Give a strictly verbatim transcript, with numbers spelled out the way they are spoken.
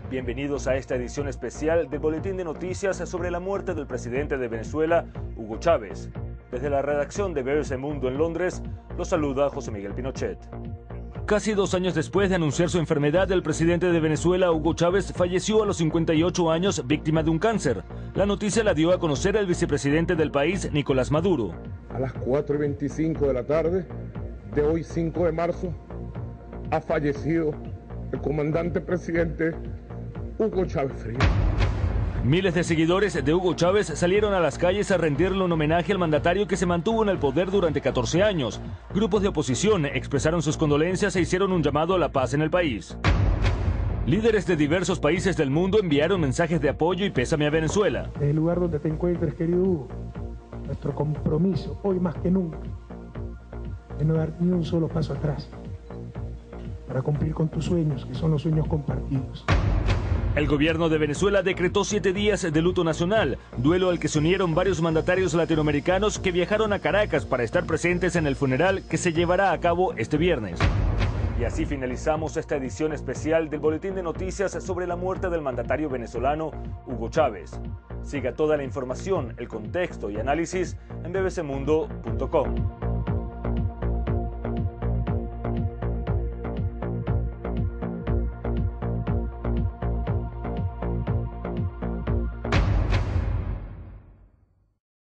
Bienvenidos a esta edición especial del Boletín de Noticias sobre la muerte del presidente de Venezuela, Hugo Chávez. Desde la redacción de B B C Mundo en Londres, los saluda José Miguel Pinochet. Casi dos años después de anunciar su enfermedad, el presidente de Venezuela, Hugo Chávez, falleció a los cincuenta y ocho años víctima de un cáncer. La noticia la dio a conocer el vicepresidente del país, Nicolás Maduro. A las cuatro y veinticinco de la tarde de hoy, cinco de marzo, ha fallecido el comandante presidente Hugo Chávez Frías. Miles de seguidores de Hugo Chávez salieron a las calles a rendirle un homenaje al mandatario que se mantuvo en el poder durante catorce años. Grupos de oposición expresaron sus condolencias e hicieron un llamado a la paz en el país. Líderes de diversos países del mundo enviaron mensajes de apoyo y pésame a Venezuela. Desde el lugar donde te encuentres, querido Hugo, nuestro compromiso, hoy más que nunca, de no dar ni un solo paso atrás para cumplir con tus sueños, que son los sueños compartidos. El gobierno de Venezuela decretó siete días de luto nacional, duelo al que se unieron varios mandatarios latinoamericanos que viajaron a Caracas para estar presentes en el funeral que se llevará a cabo este viernes. Y así finalizamos esta edición especial del Boletín de Noticias sobre la muerte del mandatario venezolano Hugo Chávez. Siga toda la información, el contexto y análisis en b b c mundo punto com.